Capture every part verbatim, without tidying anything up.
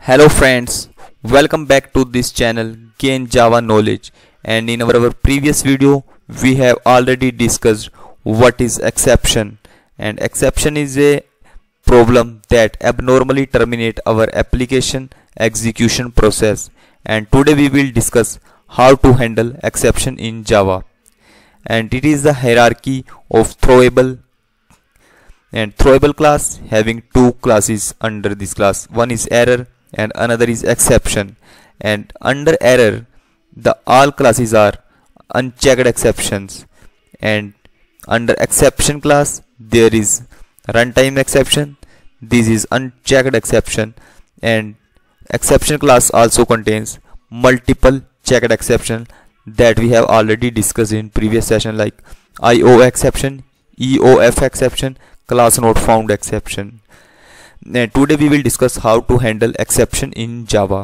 Hello friends, welcome back to this channel Gain Java Knowledge, and in our, our previous video we have already discussed what is exception. And exception is a problem that abnormally terminate our application execution process, and today we will discuss how to handle exception in Java. And it is the hierarchy of throwable and throwable class having two classes under this class. One is error and another is exception, and under error the all classes are unchecked exceptions, and under exception class there is runtime exception. This is unchecked exception, and exception class also contains multiple checked exception that we have already discussed in previous session, like I O exception, E O F exception, class not found exception. And today we will discuss how to handle exception in Java.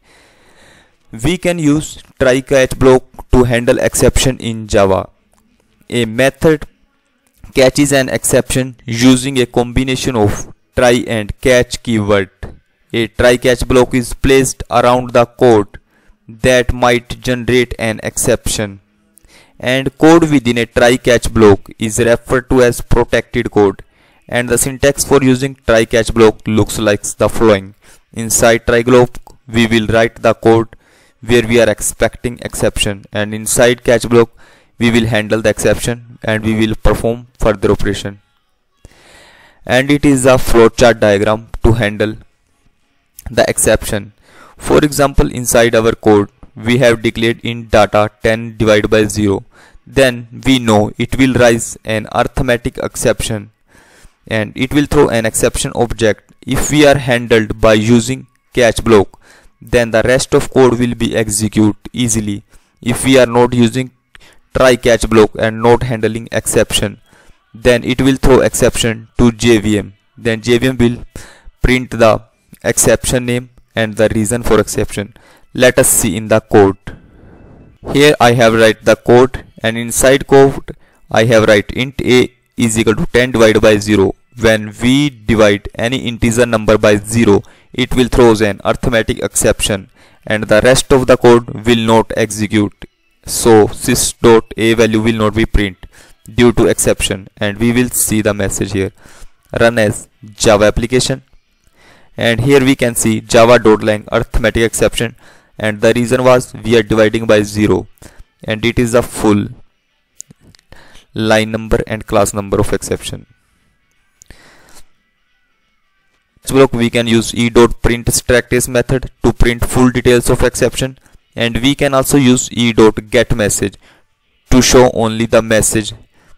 We can use try catch block to handle exception in Java. A method catches an exception using a combination of try and catch keyword. A try catch block is placed around the code that might generate an exception, and code within a try catch block is referred to as protected code. And the syntax for using try catch block looks like the following. Inside try block we will write the code where we are expecting exception, and inside catch block we will handle the exception and we will perform further operation. And it is a flowchart diagram to handle the exception. For example, inside our code we have declared int data ten divided by zero. Then we know it will raise an arithmetic exception and it will throw an exception object. If we are handled by using catch block, then the rest of code will be executed easily. If we are not using try catch block and not handling exception, then it will throw exception to J V M. Then J V M will print the exception name and the reason for exception. Let us see in the code. Here I have write the code, and inside code I have write int a is equal to ten divided by zero. When we divide any integer number by zero, it will throw an arithmetic exception and the rest of the code will not execute. So sys.a value will not be print due to exception, and we will see the message here. Run as Java application, and here we can see java.lang arithmetic exception, and the reason was we are dividing by zero, and it is the full line number and class number of exception. Block we can use e.print_status method to print full details of exception, and we can also use e.getMessage to show only the message,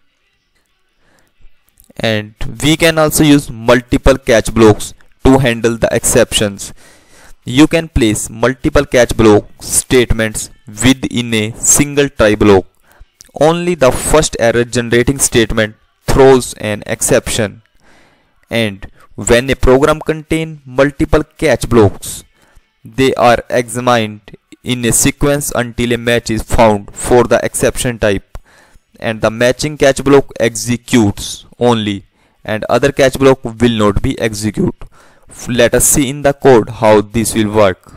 and we can also use multiple catch blocks to handle the exceptions. You can place multiple catch block statements within a single try block. Only the first error generating statement throws an exception, and when a program contains multiple catch blocks, they are examined in a sequence until a match is found for the exception type, and the matching catch block executes only and other catch block will not be executed. Let us see in the code how this will work.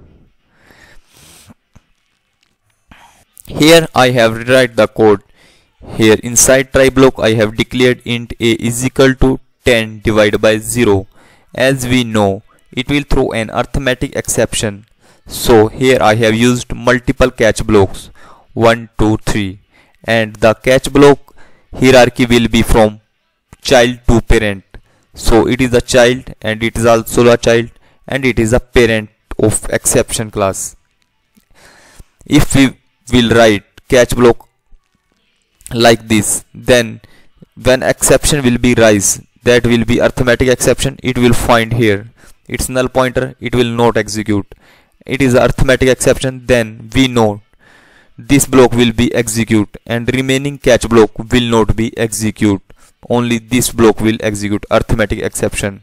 Here I have rewrite the code. Here inside try block I have declared int a is equal to ten divided by zero. As we know, it will throw an arithmetic exception. So here I have used multiple catch blocks one, two, three, and the catch block hierarchy will be from child to parent. So it is a child and it is also a child and it is a parent of exception class. If we will write catch block like this, then when exception will be raised, that will be arithmetic exception, it will find here its null pointer, it will not execute. It is arithmetic exception, then we know this block will be execute and remaining catch block will not be execute. Only this block will execute arithmetic exception.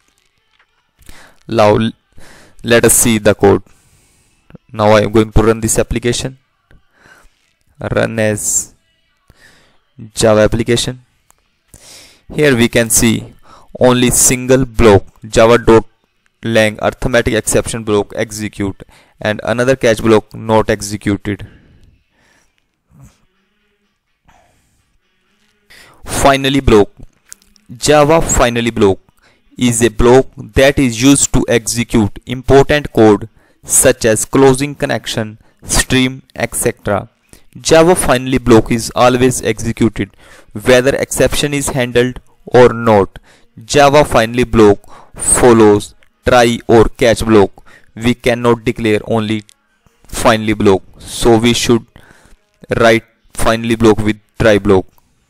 Now let us see the code. Now I am going to run this application. Run as Java application. Here we can see only single block java dot lang arithmetic exception block execute and another catch block not executed. Finally block. Java finally block is a block that is used to execute important code such as closing connection, stream, et cetera. Java finally block is always executed whether exception is handled or not. Java finally block follows try or catch block. We cannot declare only finally block, so we should write finally block with try block.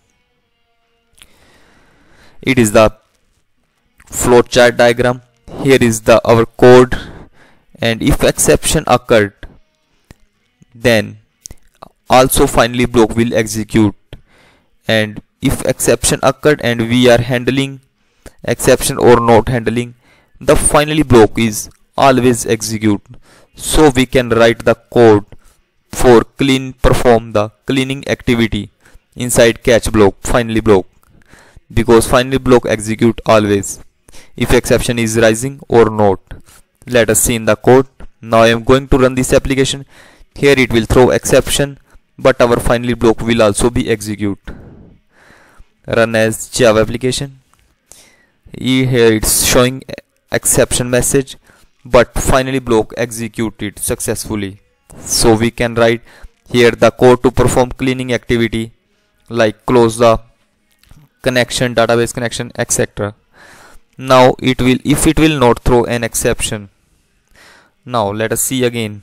It is the flowchart diagram. Here is the our code, and if exception occurred, then also finally block will execute, and if exception occurred and we are handling exception or not handling, the finally block is always execute. So we can write the code for clean perform the cleaning activity inside catch block finally block, because finally block execute always if exception is rising or not. Let us see in the code. Now I am going to run this application. Here it will throw exception, but our finally block will also be execute. Run as Java application. Here it's showing exception message, but finally block executed successfully. So we can write here the code to perform cleaning activity like close the connection, database connection, et cetera. Now it will, if it will not throw an exception. Now let us see again.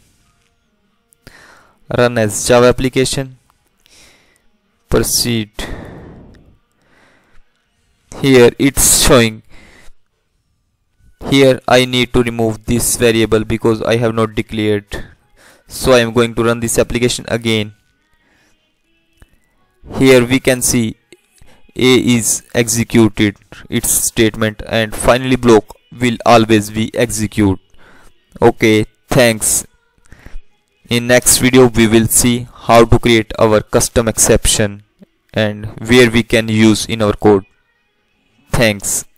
Run as Java application. Proceed. Here it's showing. Here I need to remove this variable because I have not declared. So I am going to run this application again. Here we can see A is executed its statement, and finally block will always be execute. Okay, thanks. In next video we will see how to create our custom exception and where we can use in our code. Thanks.